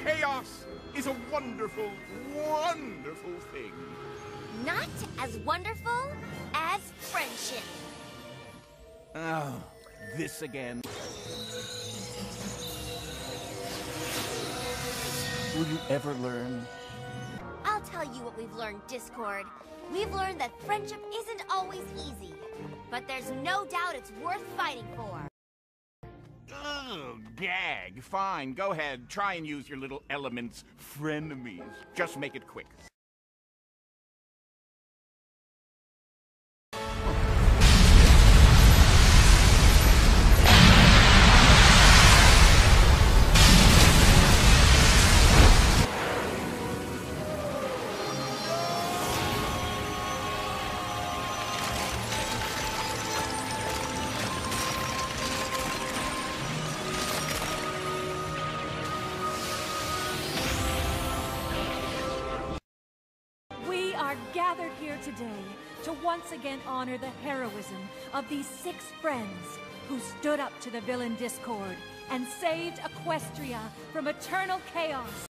chaos is a wonderful, wonderful thing. Not as wonderful as friendship. Oh, this again. Will you ever learn? I'll tell you what we've learned, Discord. We've learned that friendship isn't always easy, but there's no doubt it's worth fighting for. Ugh, gag. Fine, go ahead. Try and use your little elements, frenemies. Just make it quick. Gathered here today to once again honor the heroism of these 6 friends who stood up to the villain Discord and saved Equestria from eternal chaos.